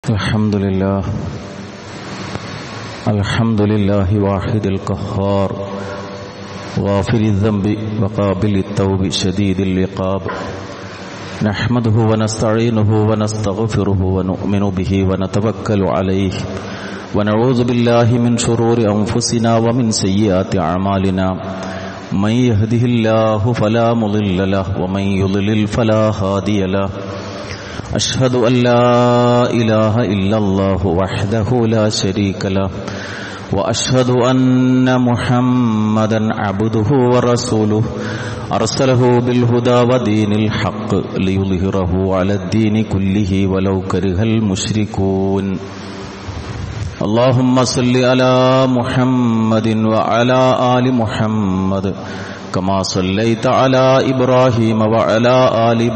الحمد لله واحد القهار غافر الذنب وقابل التوب شديد العقاب نحمده ونستعينه ونستغفره ونؤمن به ونتوكل عليه ونعوذ بالله من شرور أنفسنا ومن سيئات أعمالنا من يهده الله فلا مضل له ومن يضلل فلا هادي له أشهد أن لا إله إلا الله وحده لا شريك له وأشهد أن محمدا عبده ورسوله أرسله بالهدى ودين الحق ليظهره على الدين كله ولو كره المشركون اللهم صل على محمد وعلى آل محمد كما صليت على إبراهيم وعلى آل إبراهيم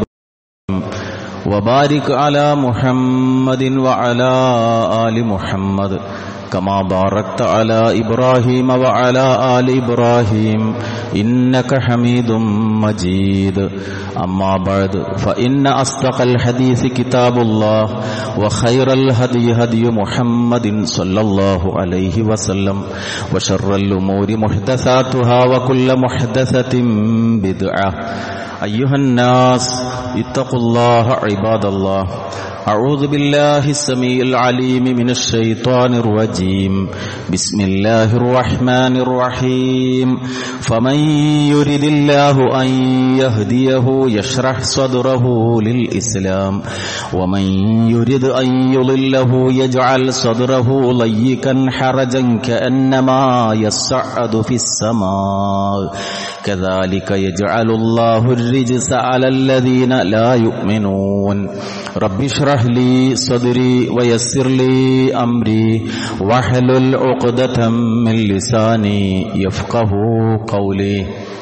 وبارك على محمد وعلى آل محمد كما باركت على إبراهيم وعلى آل إبراهيم إنك حميد مجيد أما بعد فإن أصدق الحديث كتاب الله وخير الهدي هدي محمد صلى الله عليه وسلم وشر الأمور محدثاتها وكل محدثة بدعة أيها الناس اتقوا الله عباد الله أعوذ بالله السميع العليم من الشيطان الرجيم بسم الله الرحمن الرحيم فمن يرد الله أن يهديه يشرح صدره للإسلام ومن يرد أن يضله يجعل صدره ضيقا حرجا كأنما يصعد في السماء كذلك يجعل الله الرجس على الذين لا يؤمنون رب اشرح لي صدري ويسر لي أمري واحلل عقدة من لساني يفقهوا قولي.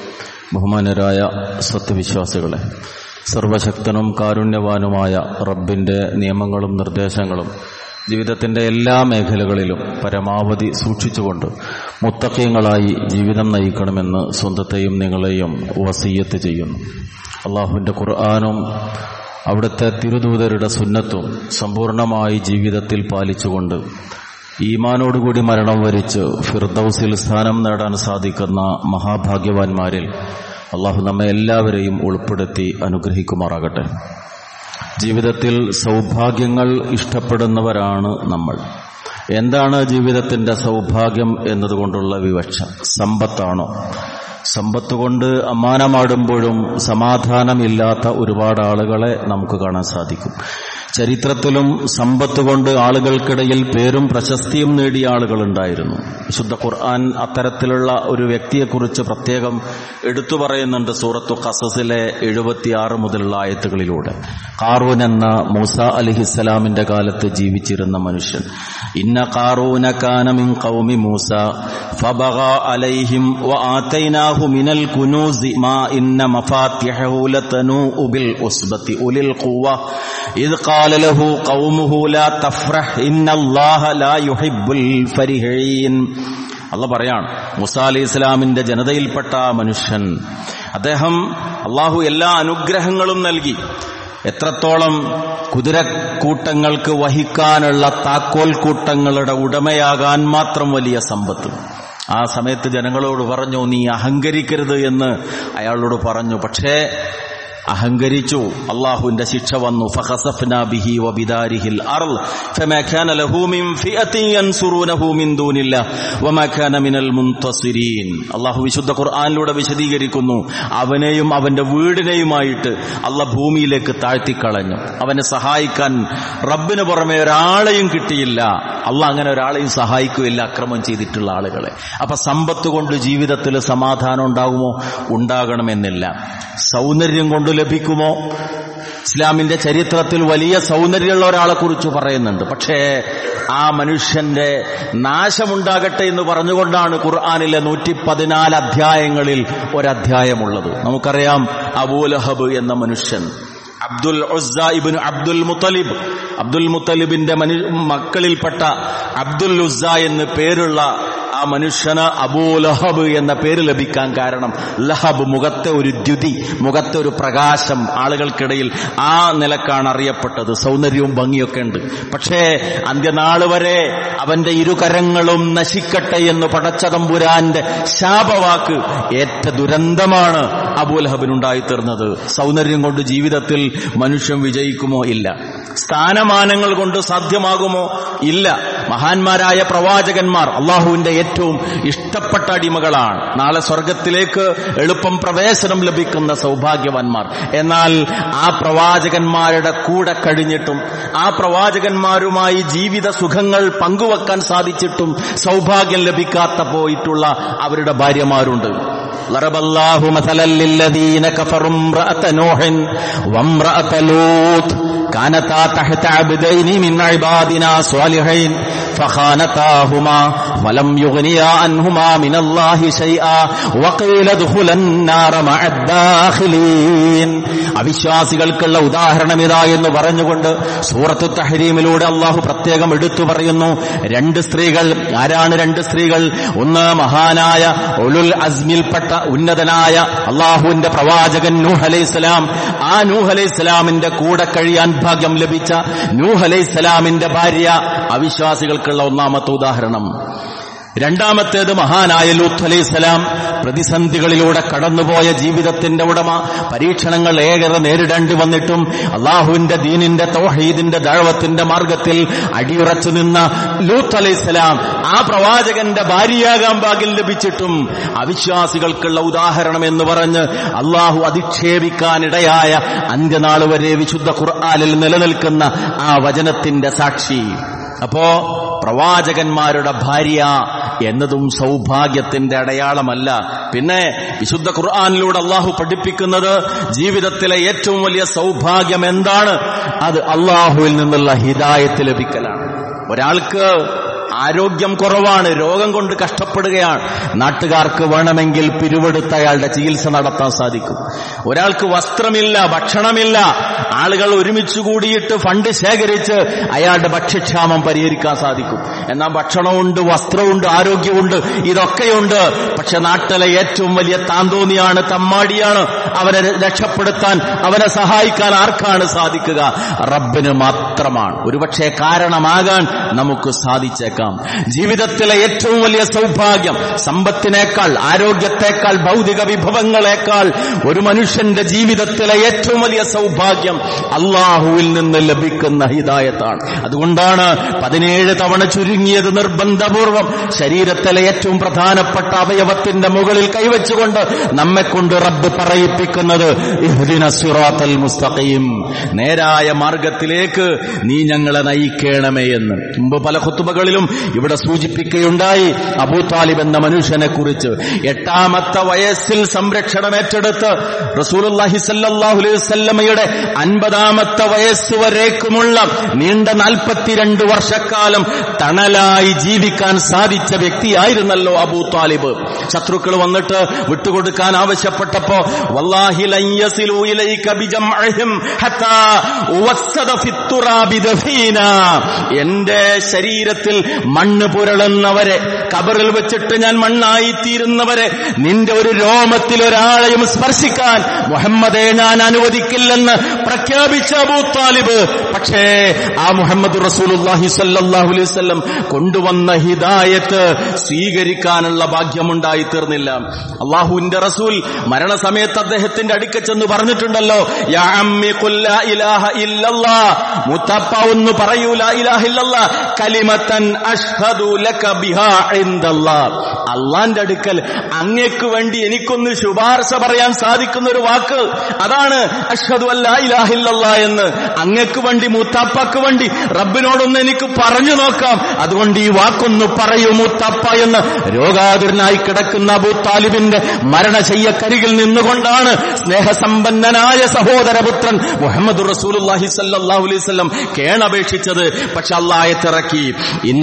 ബഹുമാനരായ സത്യവിശ്വാസികളെ, സർവശക്തനും കാരുണ്യവാനുമായ റബ്ബിന്റെ നിയമങ്ങളും നിർദ്ദേശങ്ങളും ജീവിതത്തിന്റെ എല്ലാ മേഖലകളിലും പരമാവധി സൂക്ഷിച്ചുകൊണ്ട് മുത്തഖീങ്ങളായി ജീവിതം നയിക്കണമെന്ന് സ്വന്തത്തെയും നിങ്ങളെയും വസിയ്യത്ത് ചെയ്യുന്നു. അള്ളാഹുവിന്റെ ഖുർആനും അവിടുത്തെ തിരുദൂതരുടെ സുന്നത്തും സമ്പൂർണമായി ജീവിതത്തിൽ പാലിച്ചുകൊണ്ട് ഈമാനോടുകൂടി മരണം വരിച്ച് ഫിർദൗസിൽ സ്ഥാനം നേടാൻ സാധിക്കുന്ന മഹാഭാഗ്യവാന്മാരിൽ അള്ളാഹു നമ്മെ എല്ലാവരെയും ഉൾപ്പെടുത്തി അനുഗ്രഹിക്കുമാറാകട്ടെ. ജീവിതത്തിൽ സൗഭാഗ്യങ്ങൾ ഇഷ്ടപ്പെടുന്നവരാണ് നമ്മൾ. എന്താണ് ജീവിതത്തിന്റെ സൗഭാഗ്യം എന്നതുകൊണ്ടുള്ള വിവക്ഷ? സമ്പത്താണോ? സമ്പത്ത് കൊണ്ട് അമ്മാനമാടുമ്പോഴും സമാധാനമില്ലാത്ത ഒരുപാട് ആളുകളെ നമുക്ക് കാണാൻ സാധിക്കും. ചരിത്രത്തിലും സമ്പത്ത് കൊണ്ട് ആളുകൾക്കിടയിൽ പേരും പ്രശസ്തിയും നേടിയ ആളുകളുണ്ടായിരുന്നു. വിശുദ്ധ ഖുർആൻ അത്തരത്തിലുള്ള ഒരു വ്യക്തിയെക്കുറിച്ച് പ്രത്യേകം എടുത്തു പറയുന്നുണ്ട് സൂറത്തു ഖസസിലെ 76 മുതലുള്ള ആയത്തുകളിലൂടെ. ഖാറൂൻ എന്ന മൂസ അലൈഹിസ്സലാമിന്റെ കാലത്ത് ജീവിച്ചിരുന്ന മനുഷ്യൻ. ഇന്ന ഖാറൂന കാന മിൻ ഖൗമി മൂസ ഫബഗാ അലൈഹിം വആതൈനാഹു മിനൽ കുനൂസി മാ ഇന്ന മഫാത്തിഹു ലതനൂഉ ബിൽ ഉസ്ബതി ഉലിൽ ഖുവ ഇദ് ഖാല ലഹു ഖൗമുഹു ലാ തഫ്റഹ് ഇന്നല്ലാഹ ലാ യുഹിബ്ബുൽ ഫരിഹീൻ. അല്ലാഹു പറയാണ്, മൂസ അലൈഹിസ്സലാമിന്റെ ജനതയിൽപ്പെട്ട മനുഷ്യൻ, അദ്ദേഹം അല്ലാഹു എല്ലാ അനുഗ്രഹങ്ങളും നൽകി. എത്രത്തോളം കുതിരക്കൂട്ടങ്ങൾക്ക് വഹിക്കാനുള്ള താക്കോൽ കൂട്ടങ്ങളുടെ ഉടമയാകാൻ മാത്രം വലിയ സമ്പത്ത്. ആ സമയത്ത് ജനങ്ങളോട് പറഞ്ഞു, നീ അഹങ്കരിക്കരുത് എന്ന് അയാളോട് പറഞ്ഞു. പക്ഷേ അഹങ്കരിച്ചു. അല്ലാഹുവിന്റെ ശിക്ഷ വന്നു. ഫഖസഫ്നാ ബിഹി വബിദാരിഹിൽ അർള് ഫമാ കാന ലഹു മിൻ ഫിഅത്തിൻ യൻസുറൂനഹു മിൻ ദൂനില്ലാഹ് വമാ കാന മിനൽ മുൻതസിരീൻ. അല്ലാഹു വിശുദ്ധ ഖുർആനിലൂടെ വിശദീകരിക്കുന്നു, അവനെയും അവന്റെ വീടിനെയുമായിട്ട് അല്ലാഹു ഭൂമിയിലേക്ക് താഴ്ത്തിക്കളഞ്ഞു. അവനെ സഹായിക്കാൻ റബ്ബിന് പുറമെ ഒരാളെയും കിട്ടിയില്ല. അല്ലാഹു അങ്ങനെ ഒരാളെയും സഹായിക്കുകയില്ല അക്രമം ചെയ്തിട്ടുള്ള ആളുകളെ. അപ്പൊ സമ്പത്ത് കൊണ്ട് ജീവിതത്തിൽ സമാധാനം ഉണ്ടാകുമോ? ഉണ്ടാകണമെന്നില്ല. സൗന്ദര്യം കൊണ്ട് ലഭിക്കുമോ? ഇസ്ലാമിന്റെ ചരിത്രത്തിൽ വലിയ സൗന്ദര്യമുള്ള ഒരാളെ കുറിച്ച് പറയുന്നുണ്ട്. പക്ഷേ ആ മനുഷ്യന്റെ നാശമുണ്ടാകട്ടെ എന്ന് പറഞ്ഞുകൊണ്ടാണ് ഖുർആനിലെ 114 അധ്യായങ്ങളിൽ ഒരധ്യായമുള്ളത്. നമുക്കറിയാം, അബൂലഹബ് എന്ന മനുഷ്യൻ അബ്ദുൽ ഉസ്സ ഇബ്നു അബ്ദുൽ മുത്തലിബ്, അബ്ദുൽ മുത്തലിബിന്റെ മക്കളിൽപ്പെട്ട അബ്ദുൽ ഉസ്സ എന്ന് പേരുള്ള ആ മനുഷ്യന് അബൂ ലഹബ് എന്ന പേര് ലഭിക്കാൻ കാരണം ലഹബ്, മുഖത്തെ ഒരു ദ്യുതി, മുഖത്തെ ഒരു പ്രകാശം, ആളുകൾക്കിടയിൽ ആ നിലക്കാണ് അറിയപ്പെട്ടത്. സൗന്ദര്യവും ഭംഗിയൊക്കെ ഉണ്ട്. പക്ഷേ അന്ത്യനാള് വരെ അവന്റെ ഇരുകരങ്ങളും നശിക്കട്ടെ എന്ന് പടച്ചതമ്പുരാന്റെ ശാപവാക്ക് ഏറ്റ ദുരന്തമാണ് അബൂ ലഹബിനുണ്ടായിത്തീർന്നത്. സൗന്ദര്യം കൊണ്ട് ജീവിതത്തിൽ മനുഷ്യൻ വിജയിക്കുമോ? ഇല്ല. സ്ഥാനമാനങ്ങൾ കൊണ്ട് സാധ്യമാകുമോ? ഇല്ല. മഹാന്മാരായ പ്രവാചകന്മാർ അള്ളാഹുവിന്റെ ഏറ്റവും ഇഷ്ടപ്പെട്ട അടിമകളാണ്. നാളെ സ്വർഗത്തിലേക്ക് എളുപ്പം പ്രവേശനം ലഭിക്കുന്ന സൗഭാഗ്യവാന്മാർ. എന്നാൽ ആ പ്രവാചകന്മാരുടെ കൂടെ കഴിഞ്ഞിട്ടും ആ പ്രവാചകന്മാരുമായി ജീവിത സുഖങ്ങൾ പങ്കുവെക്കാൻ സാധിച്ചിട്ടും സൗഭാഗ്യം ലഭിക്കാത്ത പോയിട്ടുള്ള അവരുടെ ഭാര്യമാരുണ്ട്. ളറബല്ലാഹു മസലൻ ലില്ലദീന കഫറു ഇംറഅത നൂഹിൻ വഇംറഅത ലൂത്ത് കാനതാ തഹത അബ്ദൈനി മിൻ ഇബാദിനാ സ്വാലിഹൈൻ ഫഖാനതാഹുമാ വലം യുഗ്നിയാ അൻഹുമാ മിനല്ലാഹി ശൈആ വഖീല ദഖുലൻ നാറ മഅദ് ദാഖിലീൻ. അവിശ്വാസികൾക്കുള്ള ഉദാഹരണം ഇതാ എന്ന് പറഞ്ഞുകൊണ്ട് സൂറത്തു തഹ്രീമിലൂടെ അള്ളാഹു പ്രത്യേകം എടുത്തു പറയുന്നു. രണ്ട് സ്ത്രീകൾ. ആരാണ് രണ്ട് സ്ത്രീകൾ? ഒന്ന് മഹാനായ ഉലുൽ അസ്മിൽപ്പെട്ട ഉന്നതനായ അള്ളാഹുവിന്റെ പ്രവാചകൻ നൂഹ് അലൈഹിസ്സലാം. ആ നൂഹ് അലൈഹിസ്സലാമിന്റെ കൂടെ കഴിയാൻ ഭാഗ്യം ലഭിച്ച നൂഹ് അലൈഹിസ്സലാമിന്റെ ഭാര്യ അവിശ്വാസികൾക്കുള്ള ഒന്നാമത്തെ ഉദാഹരണം. രണ്ടാമത്തേത് മഹാനായ ലൂത്ത് അലൈഹിസ്സലാം. പ്രതിസന്ധികളിലൂടെ കടന്നുപോയ ജീവിതത്തിന്റെ ഉടമ. പരീക്ഷണങ്ങൾ ഏറെ നേരിടേണ്ടി വന്നിട്ടും അള്ളാഹുവിന്റെ ദീനിന്റെ തൗഹീദിന്റെ ദഅവത്തിന്റെ മാർഗത്തിൽ അടിയുറച്ചു നിന്ന ലൂത്ത് അലൈഹിസ്സലാം ആ പ്രവാചകന്റെ ഭാര്യയാകാൻ ഭാഗ്യം ലഭിച്ചിട്ടും അവിശ്വാസികൾക്കുള്ള ഉദാഹരണം എന്ന് പറഞ്ഞ് അള്ളാഹു അധിക്ഷേപിക്കാനിടയായ അന്ത്യനാൾ വരെ വിശുദ്ധ ഖുർആനിൽ നിലനിൽക്കുന്ന ആ വചനത്തിന്റെ സാക്ഷി. അപ്പോ പ്രവാചകന്മാരുടെ ഭാര്യ എന്നതും സൗഭാഗ്യത്തിന്റെ അടയാളമല്ല. പിന്നെ വിശുദ്ധ ഖുർആനിലൂടെ അള്ളാഹു പഠിപ്പിക്കുന്നത് ജീവിതത്തിലെ ഏറ്റവും വലിയ സൗഭാഗ്യം എന്താണ്? അത് അള്ളാഹുവിൽ നിന്നുള്ള ഹിദായത്ത് ലഭിക്കലാണ്. ഒരാൾക്ക് ആരോഗ്യം കുറവാണ്, രോഗം കൊണ്ട് കഷ്ടപ്പെടുകയാണ്. നാട്ടുകാർക്ക് വേണമെങ്കിൽ പിരിവെടുത്ത് അയാളുടെ ചികിത്സ നടത്താൻ സാധിക്കും. ഒരാൾക്ക് വസ്ത്രമില്ല, ഭക്ഷണമില്ല, ആളുകൾ ഒരുമിച്ച് കൂടിയിട്ട് ഫണ്ട് ശേഖരിച്ച് അയാളുടെ ഭക്ഷ്യക്ഷാമം പരിഹരിക്കാൻ സാധിക്കും. എന്നാൽ ഭക്ഷണമുണ്ട്, വസ്ത്രമുണ്ട്, ആരോഗ്യമുണ്ട്, ഇതൊക്കെയുണ്ട്. പക്ഷെ നാട്ടിലെ ഏറ്റവും വലിയ താന്തോന്നിയാണ്, തമ്മാടിയാണ്. അവനെ രക്ഷപ്പെടുത്താൻ, അവനെ സഹായിക്കാൻ ആർക്കാണ് സാധിക്കുക? റബ്ബിന് മാത്രമാണ്. ഒരുപക്ഷെ കാരണമാകാൻ നമുക്ക് സാധിച്ചേക്കാം. ജീവിതത്തിലെ ഏറ്റവും വലിയ സൗഭാഗ്യം സമ്പത്തിനേക്കാൾ, ആരോഗ്യത്തെക്കാൾ, ഭൗതിക വിഭവങ്ങളെക്കാൾ ഒരു മനുഷ്യന്റെ ജീവിതത്തിലെ ഏറ്റവും വലിയ സൗഭാഗ്യം അള്ളാഹുവിൽ നിന്ന് ലഭിക്കുന്ന ഹിദായത്താണ്. അതുകൊണ്ടാണ് 17 തവണ ചുരുങ്ങിയത് നിർബന്ധപൂർവം ശരീരത്തിലെ ഏറ്റവും പ്രധാനപ്പെട്ട അവയവത്തിന്റെ മുകളിൽ കൈവച്ചുകൊണ്ട് നമ്മെക്കൊണ്ട് റബ്ബ് പറയിപ്പിക്കുന്നത് ഇഹ്ദിന സിറാത്തൽ മുസ്തഖീം, നേരായ മാർഗത്തിലേക്ക് നീ ഞങ്ങളെ നയിക്കണമേ എന്ന്. മുമ്പ് പല ഖുതുബകളിലും ഇവിടെ സൂചിപ്പിക്കുകയുണ്ടായി അബൂ താലിബ് എന്ന മനുഷ്യനെ കുറിച്ച്. 8ാമത്തെ വയസ്സിൽ സംരക്ഷണം ഏറ്റെടുത്ത് റസൂലുള്ളാഹി സ്വല്ലല്ലാഹു അലൈഹി വസല്ലമയുടെ 50ാമത്തെ വയസ്സ് വരേക്കുമുള്ള നീണ്ട 42 വർഷക്കാലം തണലായി ജീവിക്കാൻ സാധിച്ച വ്യക്തിയായിരുന്നല്ലോ അബൂ താലിബ്. ശത്രുക്കൾ വന്നിട്ട് വിട്ടുകൊടുക്കാൻ ആവശ്യപ്പെട്ടപ്പോ വല്ലാഹി ലൻ യസിലു ഇലൈക ബിജംഇഹിം ഹത്താ വസ്സദ ഫിത്തുറാബി ദഫീന, എന്റെ ശരീരത്തിൽ മണ്ണ് പുരളുന്നവരെ, കബറിൽ വെച്ചിട്ട് ഞാൻ മണ്ണായി തീരുന്നവരെ നിന്റെ ഒരു രോമത്തിൽ ഒരാളെയും സ്പർശിക്കാൻ മുഹമ്മദെ ഞാൻ അനുവദിക്കില്ലെന്ന് പ്രഖ്യാപിച്ച അബൂ താലിബ്. പക്ഷേ ആ മുഹമ്മദ് റസൂലുള്ളാഹി സ്വല്ലല്ലാഹു അലൈഹി വസല്ലം കൊണ്ടുവന്ന ഹിദായത്ത് സ്വീകരിക്കാനുള്ള ഭാഗ്യമുണ്ടായി തീർന്നില്ല. അള്ളാഹുവിന്റെ റസൂൽ മരണസമയത്ത് അദ്ദേഹത്തിന്റെ അടുക്ക ചെന്ന് പറഞ്ഞിട്ടുണ്ടല്ലോ, യാ അമ്മി ഖുൽ ലാ ഇലാഹ ഇല്ലല്ലാഹ്, മുത്തപ്പ ഒന്ന് പറയൂ ലാ ഇലാഹ ഇല്ലല്ലാഹ് കലിമത്തൻ അഷ്ഹദു ലക ബിഹാ ഇൻദല്ലാഹ്. അള്ളാന്റെ അടുക്കൽ അങ്ങേക്ക് വേണ്ടി എനിക്കൊന്ന് ശുപാർശ പറയാൻ സാധിക്കുന്ന ഒരു വാക്ക്, അതാണ് അഷ്ഹദു അല്ലാ ഇലാഹ ഇല്ലല്ലാഹ് എന്ന്. അങ്ങേക്ക് വേണ്ടി, മുത്തപ്പക്ക് വേണ്ടി റബ്ബിനോടൊന്ന് എനിക്ക് പറഞ്ഞു നോക്കാം, അതുകൊണ്ട് ഈ വാക്കൊന്ന് പറയൂ മുത്തപ്പ എന്ന് രോഗാതുരനായി കിടക്കുന്ന അബൂ താലിബിന്റെ മരണശയ്യക്കരികിൽ നിന്നുകൊണ്ടാണ് സ്നേഹസമ്പന്നനായ സഹോദരപുത്രൻ മുഹമ്മദ് റസൂലുള്ളാഹി സ്വല്ലല്ലാഹു അലൈഹി വസല്ലം കേണപേക്ഷിച്ചത്. പക്ഷെ അല്ലാഹ് ഇറക്കി, ഇന്ന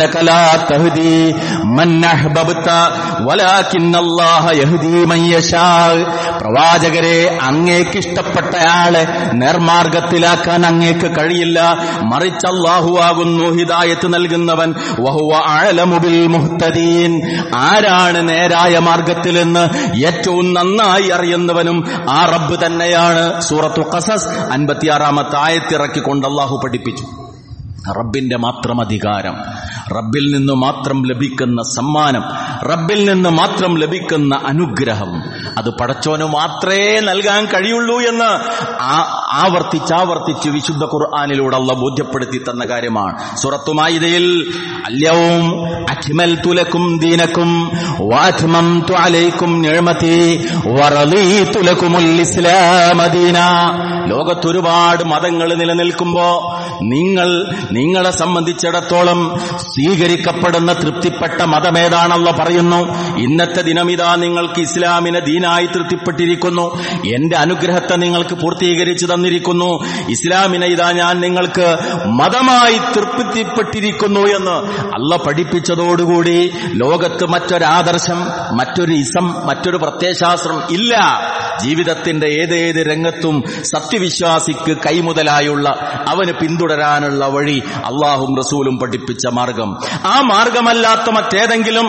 ഇന്നക ലാ തഹ്ദി മൻ അഹ്ബബ്ത വലാകിന്നല്ലാഹ യഹ്ദി മൻ യശാ. പ്രവാചകരെ, അങ്ങേക്ക് ഇഷ്ടപ്പെട്ടയാളെ നേർമാർഗത്തിലാക്കാൻ അങ്ങേക്ക് കഴിയില്ല, മറിച്ച് അല്ലാഹു ആകുന്നു ഹിദായത്ത് നൽകുന്നവൻ. വഹുവ അഅലമു ബിൽ മുഹ്തദീൻ. ആരാണ് നേരായ മാർഗത്തിലെന്ന് ഏറ്റവും നന്നായി അറിയുന്നവനും ആ റബ്ബ് തന്നെയാണ്. സൂറത്തുൽ ഖസസ് 56-ാമത്തെ ആയത്തിറക്കിക്കൊണ്ട് അല്ലാഹു പഠിപ്പിച്ചു. റബ്ബിന്റെ മാത്രം അധികാരം, റബ്ബിൽ നിന്ന് മാത്രം ലഭിക്കുന്ന സമ്മാനം, റബ്ബിൽ നിന്ന് മാത്രം ലഭിക്കുന്ന അനുഗ്രഹം, അത് പടച്ചോന് മാത്രമേ നൽകാൻ കഴിയുള്ളൂ എന്ന് ആവർത്തിച്ച് വിശുദ്ധ ഖുർആനിലൂടെ അല്ലാഹു ബോധ്യപ്പെടുത്തി തന്ന കാര്യമാണ്. സൂറത്തു മാഇദയിൽ അൽയൗം അക്മൽതു ലക്കും ദീനക്കും വഅത്മംതു അലൈക്കും നിഅമതി വറളീതു ലക്കുമുൽ ഇസ്ലാമ ദീനാ. ലോകത്തൊരുപാട് മതങ്ങൾ നിലനിൽക്കുമ്പോ നിങ്ങളെ സംബന്ധിച്ചിടത്തോളം സ്വീകരിക്കപ്പെടുന്ന തൃപ്തിപ്പെട്ട മതമേതാണല്ലോ പറയുന്നു. ഇന്നത്തെ ദിനമിതാ നിങ്ങൾക്ക് ഇസ്ലാമിനെ ദീനായി തൃപ്തിപ്പെട്ടിരിക്കുന്നു, എന്റെ അനുഗ്രഹത്തെ നിങ്ങൾക്ക് പൂർത്തീകരിച്ചു തന്നിരിക്കുന്നു, ഇസ്ലാമിനെ ഇതാ ഞാൻ നിങ്ങൾക്ക് മതമായി തൃപ്തിപ്പെട്ടിരിക്കുന്നു എന്ന് അള്ള പഠിപ്പിച്ചതോടുകൂടി ലോകത്ത് മറ്റൊരാദർശം, മറ്റൊരു ഇസം, മറ്റൊരു പ്രത്യയശാസ്ത്രം ഇല്ല. ജീവിതത്തിന്റെ ഏതേത് രംഗത്തും സത്യവിശ്വാസിക്ക് കൈമുതലായുള്ള അവന് പിന്തുടരാനുള്ള വഴി അള്ളാഹും റസൂലും പഠിപ്പിച്ച മാർഗം. ആ മാർഗമല്ലാത്ത മറ്റേതെങ്കിലും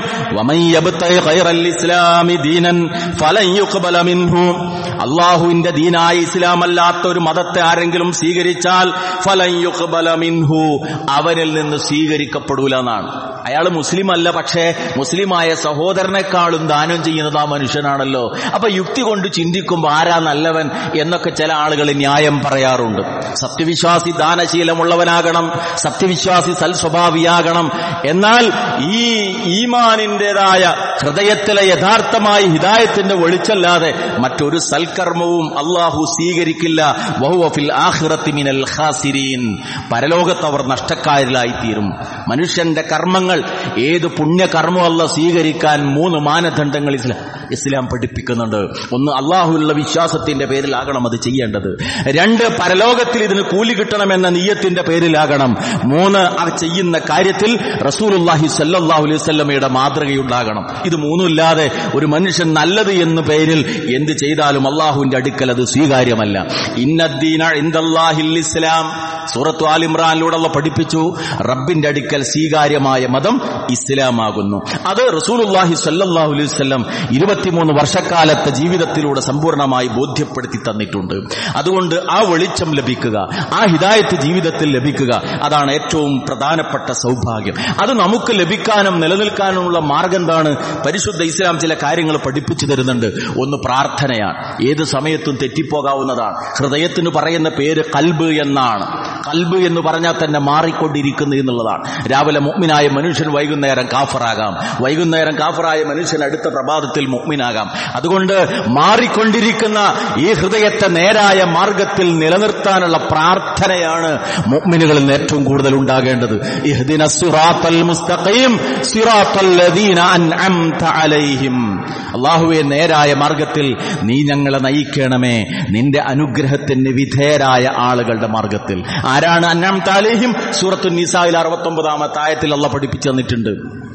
അള്ളാഹുവിന്റെ ദീനായ ഇസ്ലാമല്ലാത്ത ഒരു മതത്തെ ആരെങ്കിലും സ്വീകരിച്ചാൽ ഫലൻ യുഖ്ബല മിൻഹു, അവനിൽ നിന്ന് സ്വീകരിക്കപ്പെടൂല എന്നാണ്. അയാൾ മുസ്ലിം അല്ല, പക്ഷേ മുസ്ലിമായ സഹോദരനേക്കാളും ദാനം ചെയ്യുന്നത് ആ മനുഷ്യനാണല്ലോ. അപ്പൊ യുക്തി കൊണ്ട് ചിന്തിക്കുമ്പോൾ ആരാ നല്ലവൻ എന്നൊക്കെ ചില ആളുകൾ ന്യായം പറയാറുണ്ട്. സത്യവിശ്വാസി ദാനശീലമുള്ളവനാകണം, സത്യവിശ്വാസി സൽസ്വഭാവിയാകണം. എന്നാൽ ഈ ഈമാനിന്റേതായ ഹൃദയത്തിലെ യഥാർത്ഥമായ ഹിദായത്തിന്റെ വെളിച്ചല്ലാതെ മറ്റൊരു സൽക്കർമ്മവും അള്ളാഹു സ്വീകരിക്കില്ല. വഹുവ ഫിൽ ആഖിറത്തി മിനൽ ഖാസിരീൻ. പരലോകത്ത് അവർ നഷ്ടക്കാരിലായിത്തീരും. മനുഷ്യന്റെ കർമ്മങ്ങൾ, ഏത് പുണ്യകർമ്മം അല്ല സ്വീകരിക്കാൻ 3 മാനദണ്ഡങ്ങൾ ഇസ്ലാം പഠിപ്പിക്കുന്നുണ്ട്. ഒന്ന്, അള്ളാഹുവിലുള്ള വിശ്വാസത്തിന്റെ പേരിലാകണം അത് ചെയ്യേണ്ടത്. 2, പരലോകത്തിൽ ഇതിന് കൂലി കിട്ടണമെന്ന നിയ്യത്തിന്റെ പേരിലാകണം. 3, ആ ചെയ്യുന്ന കാര്യത്തിൽ റസൂലുള്ളാഹി സ്വല്ലല്ലാഹു അലൈഹി വസല്ലമയുടെ മാതൃകയുണ്ടാകണം. ഇത് 3 ഇല്ലാതെ ഒരു മനുഷ്യൻ നല്ലത് എന്ന പേരിൽ എന്ത് ചെയ്താലും അള്ളാഹുവിന്റെ അടുക്കൽ അത് സ്വീകാര്യമല്ല. ഇന്നദ്ദീന ഇൻദല്ലാഹിൽ ഇസ്ലാം. സൂറത്തു ആൽ ഇംറാനിലൂടെ അല്ലാഹു പഠിപ്പിച്ചു, റബ്ബിന്റെ അടുക്കൽ സ്വീകാര്യമായ മതം ഇസ്ലാമാകുന്നു. അത് റസൂലുള്ളാഹി സ്വല്ലല്ലാഹു അലൈഹി വസല്ലം 23 വർഷക്കാലത്തെ ജീവിതത്തിലൂടെ സമ്പൂർണ്ണമായി ബോധ്യപ്പെടുത്തി തന്നിട്ടുണ്ട്. അതുകൊണ്ട് ആ വെളിച്ചം ലഭിക്കുക, ആ ഹിദായത്ത് ജീവിതത്തിൽ ലഭിക്കുക, അതാണ് ഏറ്റവും പ്രധാനപ്പെട്ട സൗഭാഗ്യം. അത് നമുക്ക് ലഭിക്കാനും നിലനിൽക്കാനുമുള്ള മാർഗം എന്താണ്? പരിശുദ്ധ ഇസ്ലാം ചില കാര്യങ്ങൾ പഠിപ്പിച്ചു തരുന്നുണ്ട്. ഒന്ന്, പ്രാർത്ഥനയാണ്. ഏത് സമയത്തും തെറ്റിപ്പോകാവുന്നതാണ്. ഹൃദയത്തിന് പറയുന്ന പേര് കൽബ് എന്നാണ്. കൽബ് എന്ന് പറഞ്ഞാൽ തന്നെ മാറിക്കൊണ്ടിരിക്കുന്നു എന്നുള്ളതാണ്. രാവിലെ മുഅ്മിനായ മനുഷ്യൻ വൈകുന്നേരം കാഫറാകാം, വൈകുന്നേരം കാഫറായ മനുഷ്യൻ അടുത്ത പ്രഭാതത്തിൽ മുഅ്മിനാകാം. അതുകൊണ്ട് മാറിക്കൊണ്ടിരിക്കുന്ന ഈ ഹൃദയത്തെ നേരായ മാർഗത്തിൽ നിലനിർത്താനുള്ള പ്രാർത്ഥനയാണ് മുഅ്മിനുകളിൽ ഏറ്റവും കൂടുതൽ ഉണ്ടാകേണ്ടത്. ഇഹ്ദിനസ് സിറാത്തൽ മുസ്തഖീം സിറാത്തൽ ലദീന അൻഅംത അലൈഹിം. അല്ലാഹുവേ, നേരായ മാർഗത്തിൽ നീ ഞങ്ങളെ നയിക്കണമേ, നിന്റെ അനുഗ്രഹത്തിന് വിധേയരായ ആളുകളുടെ മാർഗത്തിൽ. ആരാണ് അൻഅംത അലൈഹിം? സൂറത്തു നിസായിൽ 69-ാമത്തെ ആയത്തിൽ അല്ലാഹു പഠിപ്പിച്ചു തന്നിട്ടുണ്ട്.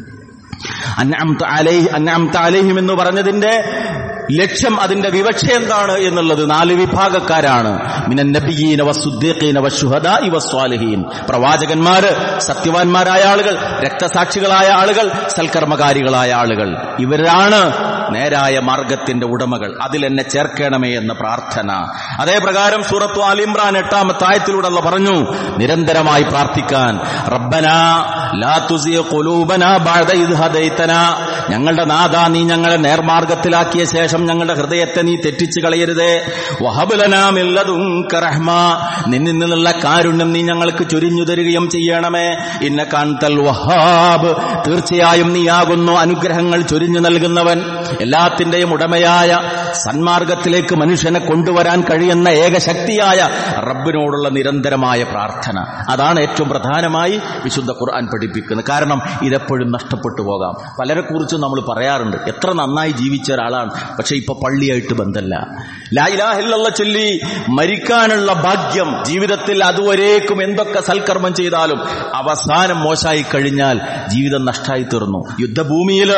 അൻഅംത അലൈഹിം എന്ന് പറഞ്ഞതിന്റെ ലക്ഷ്യം, അതിന്റെ വിവക്ഷ എന്താണ് എന്നുള്ളത് 4 വിഭാഗക്കാരാണ്. മിനൻ നബിയ്യീന വസ്സുദ്ദീഖീന വശുഹദാഇ വസ്സാലിഹീൻ. പ്രവാചകന്മാര്, സത്യവാന്മാരായ ആളുകൾ, രക്തസാക്ഷികളായ ആളുകൾ, സൽക്കർമ്മകാരികളായ ആളുകൾ. ഇവരാണ് നേരായ മാർഗത്തിന്റെ ഉടമകൾ. അതിൽ എന്നെ ചേർക്കണമേ എന്ന പ്രാർത്ഥന. അതേ പ്രകാരം സൂറത്തു ആൽ ഇംറാൻ 8-ാമത്തെ ആയത്തിലൂടെ അല്ലാഹു പറഞ്ഞു നിരന്തരമായി പ്രാർത്ഥിക്കാൻ. റബ്ബനാ ലാ തുസിഗ ഖുലൂബനാ ബഅദ ഇദ് ഹദൈതനാ. ഞങ്ങളുടെ നാഥാ, നീ ഞങ്ങളെ നേർമാർഗത്തിലാക്കിയ ശേഷം ഞങ്ങളുടെ ഹൃദയത്തെ നീ തെറ്റിച്ചു കളയരുതേ. വഹബ് ലനാ മിൻ ലദുൻക റഹ്മ. നിന്നിൽ നിന്നുള്ള കാരുണ്യം നീ ഞങ്ങൾക്ക് ചൊരിഞ്ഞു തരികയും ചെയ്യണമേ. ഇന്നക അൻതൽ വഹാബ്. തീർച്ചയായും നീയാകുന്നു അനുഗ്രഹങ്ങൾ ചൊരിഞ്ഞു നൽകുന്നവൻ. എല്ലാത്തിന്റെയും ഉടമയായ, സന്മാർഗത്തിലേക്ക് മനുഷ്യനെ കൊണ്ടുവരാൻ കഴിയുന്ന ഏകശക്തിയായ റബ്ബിനോടുള്ള നിരന്തരമായ പ്രാർത്ഥന, അതാണ് ഏറ്റവും പ്രധാനമായി വിശുദ്ധ ഖുർആൻ പഠിപ്പിക്കുന്നത്. പഠിപ്പിക്കുന്നത്. കാരണം ഇതെപ്പോഴും നഷ്ടപ്പെട്ടു പോകാം. പലരെക്കുറിച്ചും നമ്മൾ പറയാറുണ്ട്, എത്ര നന്നായി ജീവിച്ച ഒരാളാണ്, പക്ഷെ ഇപ്പൊ പള്ളിയായിട്ട് ബന്ധമല്ല. ലാ ഇലാഹ ഇല്ലല്ലാഹ് ചൊല്ലി മരിക്കാനുള്ള ഭാഗ്യം ജീവിതത്തിൽ അതുവരേക്കും എന്തൊക്കെ സൽക്കർമ്മം ചെയ്താലും അവസാനം മോശമായി കഴിഞ്ഞാൽ ജീവിതം നഷ്ടമായി തീർന്നു. യുദ്ധഭൂമിയിൽ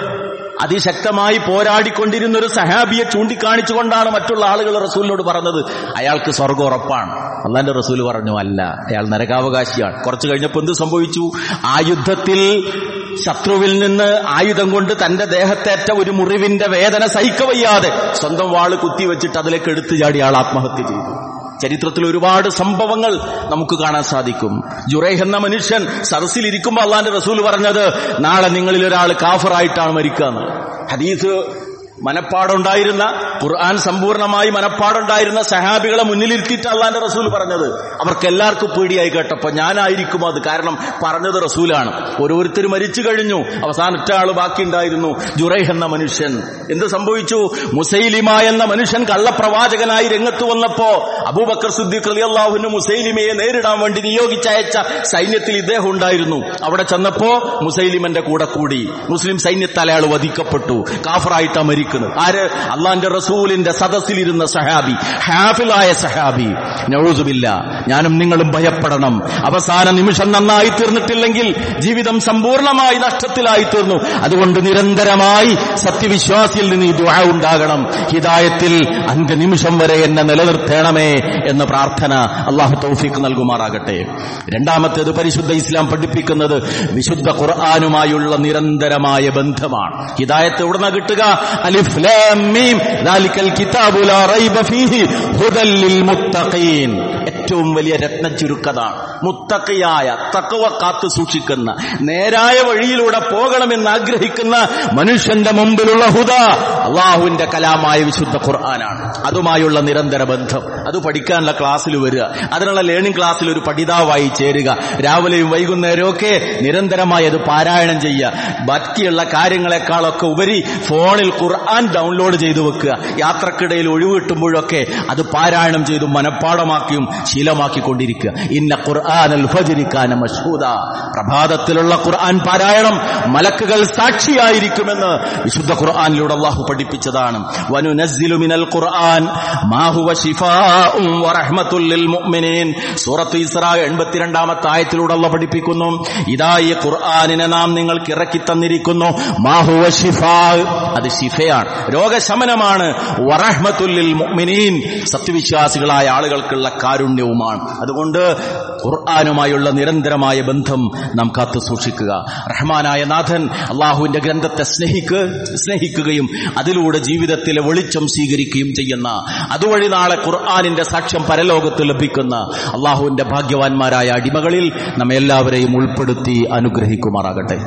അതിശക്തമായി പോരാടിക്കൊണ്ടിരുന്ന ഒരു സഹാബിയെ ചൂണ്ടിക്കാണിച്ചുകൊണ്ടാണ് മറ്റുള്ള ആളുകൾ റസൂലിനോട് പറഞ്ഞത് അയാൾക്ക് സ്വർഗ്ഗം ഉറപ്പാണ്. അല്ലാഹുവിന്റെ റസൂൽ പറഞ്ഞു അല്ല, അയാൾ നരകാവകാശിയാണ്. കുറച്ചു കഴിഞ്ഞപ്പോൾ എന്ത് സംഭവിച്ചു? ആ യുദ്ധത്തിൽ ശത്രുവിൽ നിന്ന് ആയുധം കൊണ്ട് തന്റെ ദേഹത്തേറ്റ ഒരു മുറിവിന്റെ വേദന സഹിക്കവയ്യാതെ സ്വന്തം വാള് കുത്തിവെച്ചിട്ട് അതിലേക്ക് എടുത്തു ചാടി ആൾ ആത്മഹത്യ ചെയ്തു. ചരിത്രത്തിൽ ഒരുപാട് സംഭവങ്ങൾ നമുക്ക് കാണാൻ സാധിക്കും. ജുറൈഹ് എന്ന മനുഷ്യൻ സദസ്സിലിരിക്കുമ്പോൾ അള്ളാന്റെ റസൂൽ പറഞ്ഞത് നാളെ നിങ്ങളിൽ ഒരാൾ കാഫറായിട്ടാണ് മരിക്കുക. ഹദീസ് മനപ്പാടുണ്ടായിരുന്ന, ഖുർആൻ സമ്പൂർണമായി മനപ്പാടുണ്ടായിരുന്ന സഹാബികളെ മുന്നിലിരുത്തിയിട്ട് അള്ളാന്റെ റസൂൽ പറഞ്ഞത് അവർക്ക് എല്ലാവർക്കും പേടിയായി കേട്ടപ്പോ ഞാനായിരിക്കും അത്, കാരണം പറഞ്ഞത് റസൂലാണ്. ഓരോരുത്തരും മരിച്ചു കഴിഞ്ഞു, അവസാനത്തെ ആള് ബാക്കിയുണ്ടായിരുന്നു, ജുറൈഹ് എന്ന മനുഷ്യൻ. എന്ത് സംഭവിച്ചു? മുസൈലിമ എന്ന മനുഷ്യൻ കള്ളപ്രവാചകനായി രംഗത്ത് വന്നപ്പോ അബൂബക്കർ സിദ്ദീഖ് റളിയല്ലാഹു അൻഹു മുസൈലിമയെ നേരിടാൻ വേണ്ടി നിയോഗിച്ചയച്ച സൈന്യത്തിൽ ഇദ്ദേഹം ഉണ്ടായിരുന്നു. അവിടെ ചെന്നപ്പോ മുസൈലിമന്റെ കൂടെ കൂടി മുസ്ലിം സൈന്യത്താൽ അയാൾ വധിക്കപ്പെട്ടു, കാഫറായിട്ടാ മരിക്കുന്നത്. ആര്? അള്ളാന്റെ റസൂലിന്റെ സദസ്സിലിരുന്ന സഹാബി, ഹാഫിളായ സഹാബി. നഊസുബില്ലാ, ഞാനും നിങ്ങളും ഭയപ്പെടണം. അവസാന നിമിഷം നന്നായി തീർന്നിട്ടില്ലെങ്കിൽ ജീവിതം സമ്പൂർണമായി നഷ്ടത്തിലായി തീർന്നു. അതുകൊണ്ട് നിരന്തരമായി സത്യവിശ്വാസിയിൽ നിന്ന് ഈ ദുആ ഉണ്ടാകണം. ഹിദായത്തിൽ അന്ത്യനിമിഷം വരെ എന്നെ നിലനിർത്തണമേ എന്ന പ്രാർത്ഥന അള്ളാഹു തൗഫീഖ് നൽകുമാറാകട്ടെ. രണ്ടാമത്തേത് പരിശുദ്ധ ഇസ്ലാം പഠിപ്പിക്കുന്നത് വിശുദ്ധ ഖുർആനുമായുള്ള നിരന്തരമായ ബന്ധമാണ്. ഹിദായത്ത് എവിടുന്ന കിട്ടുക? അലിഫ് ലാം മീം ദാലിക്കൽ കിതാബു ലാ റൈബ ഫീഹി ഹുദൽ ലിൽ മുത്തഖീൻ. ഏറ്റവും വലിയ രത്ന ചുരുക്കതാണ്. മുത്തഖിയായ, തഖ്വ കാത്തു സൂക്ഷിക്കുന്ന, നേരായ വഴിയിലൂടെ പോകണമെന്ന് ആഗ്രഹിക്കുന്ന മനുഷ്യന്റെ മുമ്പിലുള്ള ഹുദ അള്ളാഹുവിന്റെ കലാമായ വിശുദ്ധ ഖുർആനാണ്. അതുമായുള്ള നിരന്തര ബന്ധം, അത് പഠിക്കാനുള്ള ക്ലാസ്സിൽ വരിക, അതിനുള്ള ലേണിംഗ് ക്ലാസ്സിൽ ഒരു പഠിതാവായി ചേരുക, രാവിലെയും വൈകുന്നേരവും ഒക്കെ നിരന്തരമായി അത് പാരായണം ചെയ്യുക. ബാക്കിയുള്ള കാര്യങ്ങളെക്കാളൊക്കെ ഉപരി ഫോണിൽ ഖുർആൻ ഡൗൺലോഡ് ചെയ്തു വെക്കുക. യാത്രക്കിടയിൽ ഒഴിവ് കിട്ടുമ്പോഴൊക്കെ അത് പാരായണം ചെയ്തു മനഃപ്പാടമാക്കിയും ശീലമാക്കിക്കൊണ്ടിരിക്കുക. ഇന്ന ഖുർആനൽ ഫജ്രി കാന മശ്ഹൂദ. പ്രഭാതത്തിലുള്ള ഖുർആൻ പാരായണം മലക്കുകൾ സാക്ഷിയായിരിക്കുമെന്ന് വിശുദ്ധ ഖുർആനിലൂടെ അല്ലാഹു പഠിപ്പിച്ചതാണ്. വനുനസ്സിലു മിനൽ ഖുർആൻ മാ ഹുവ ശിഫാഉൻ വറഹ്മത്തുൽ ലിൽ മുഅ്മിനീൻ. സൂറത്ത് ഇസ്രാ 82-ാമത്തെ ആയത്തിലൂടെ അല്ലാഹു പഠിപ്പിക്കുന്നു, ഇതാ ഈ ഖുർആനിനെ നാം നിങ്ങൾക്ക് ഇറക്കി തന്നിരിക്കുന്നു. മാ ഹുവ ശിഫാ, അത് ശിഫയാണ്, രോഗശമനമാണ്. വറഹ്മത്തുൽ ലിൽ മുഅ്മിനീൻ, സത്യവിശ്വാസികളായ ആളുകൾക്കുള്ള കാരുണ്യവുമാണ്. അതുകൊണ്ട് ഖുർആനുമായുള്ള നിരന്തരമായ ബന്ധം നാം കാത്തു സൂക്ഷിക്കുക. റഹ്മാനായ നാഥൻ അള്ളാഹുവിന്റെ ഗ്രന്ഥത്തെ സ്നേഹിക്കുകയും അതിലൂടെ ജീവിതത്തിലെ വെളിച്ചം സ്വീകരിക്കുകയും ചെയ്യുന്ന, അതുവഴി നാളെ ഖുർആനിന്റെ സാക്ഷ്യം പരലോകത്ത് ലഭിക്കുന്ന അള്ളാഹുവിന്റെ ഭാഗ്യവാന്മാരായ അടിമകളിൽ നമ്മെ എല്ലാവരെയും ഉൾപ്പെടുത്തി അനുഗ്രഹിക്കുമാറാകട്ടെ.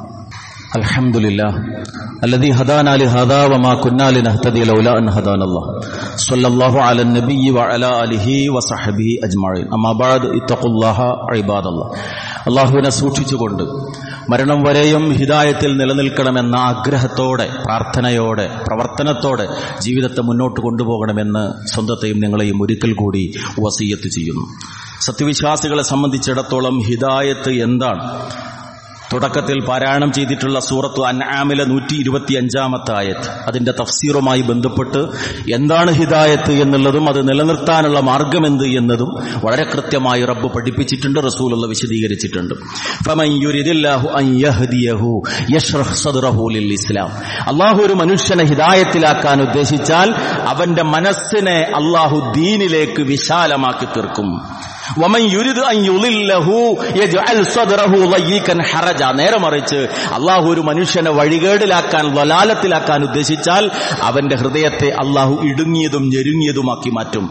അൽഹംദുലില്ലാഹ് الذي هدانا لهذا وما كنا لنهتدي لولا أن هدانا الله صلى الله على النبي وعلى آله وصحبه أجمعين أما بعد اتقوا الله عباد الله. അള്ളാഹുവിനെ സൂക്ഷിച്ചുകൊണ്ട് മരണം വരെയും ഹിദായത്തിൽ നിലനിൽക്കണമെന്ന ആഗ്രഹത്തോടെ, പ്രാർത്ഥനയോടെ, പ്രവർത്തനത്തോടെ ജീവിതത്തെ മുന്നോട്ട് കൊണ്ടുപോകണമെന്ന് സ്വന്തത്തെയും നിങ്ങളെയും ഒരിക്കൽ കൂടി വസിയ്യത്ത് ചെയ്യുന്നു. സത്യവിശ്വാസികളെ സംബന്ധിച്ചിടത്തോളം ഹിദായത്ത് എന്താണ്? തുടക്കത്തിൽ പാരായണം ചെയ്തിട്ടുള്ള സൂറത്ത് അൻആമിലെ 125-ാമത്തെ ആയത്ത്, അതിന്റെ തഫ്സീറുമായി ബന്ധപ്പെട്ട് എന്താണ് ഹിദായത്ത് എന്നുള്ളതും അത് നിലനിർത്താനുള്ള മാർഗമെന്ത് എന്നതും വളരെ കൃത്യമായി റബ്ബ് പഠിപ്പിച്ചിട്ടുണ്ട്, റസൂലുള്ള വിശദീകരിച്ചിട്ടുണ്ട്. ഫമൻ യുരിദില്ലാഹു അൻ യഹ്ദിയഹു യശ്റഹ് സദ്റഹു ലിൽ ഇസ്ലാം. അല്ലാഹു ഒരു മനുഷ്യനെ ഹിദായത്തിലാക്കാൻ ഉദ്ദേശിച്ചാൽ അവന്റെ മനസ്സിനെ അല്ലാഹു ദീനിലേക്ക് വിശാലമാക്കി തീർക്കും. വമൻ യുരിദു അൻ യുളില്ലഹു യജ്അൽ സദ്റഹു ളയ്യികൻ ഹറജ. നേരെ മറിച്ച് അള്ളാഹു ഒരു മനുഷ്യനെ വഴികേടിലാക്കാൻ, വലാലത്തിലാക്കാൻ ഉദ്ദേശിച്ചാൽ അവന്റെ ഹൃദയത്തെ അള്ളാഹു ഇടുങ്ങിയതും ഞെരുങ്ങിയതുമാക്കി മാറ്റും.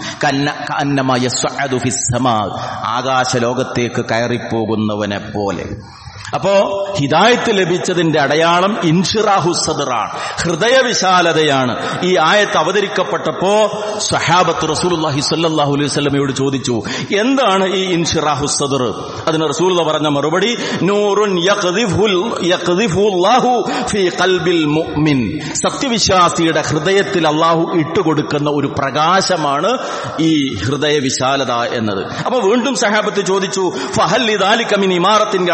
കന്നമ യസ്അദു ഫിസ് സമാ, ആകാശ ലോകത്തേക്ക് കയറിപ്പോകുന്നവനെ പോലെ. അപ്പോ ഹിദായത്ത് ലഭിച്ചതിന്റെ അടയാളം ഇൻഷിറാഹു സദ്റാണ്, ഹൃദയവിശാലതയാണ്. ഈ ആയത്ത് അവതരിക്കപ്പെട്ടപ്പോ സ്വഹാബത്ത് റസൂലുള്ളാഹി സ്വല്ലല്ലാഹു അലൈഹി വസല്ലമയോട് ചോദിച്ചു, എന്താണ് ഈ ഇൻഷിറാഹു സദ്ർ? അതിന് റസൂലുള്ള പറഞ്ഞ മറുപടി, നൂറുൻ യഖ്ദിഫുല്ലാഹു ഫീ ഖൽബിൽ മുഅ്മിൻ. സത്യവിശ്വാസിയുടെ ഹൃദയത്തിൽ അല്ലാഹു ഇട്ടുകൊടുക്കുന്ന ഒരു പ്രകാശമാണ് ഈ ഹൃദയവിശാലത എന്നത്. അപ്പൊ വീണ്ടും സ്വഹാബത്ത് ചോദിച്ചു, ഫഹൽ ലിദാലിക മിൻ ഇമാറത്തിൻ യഅരിഫു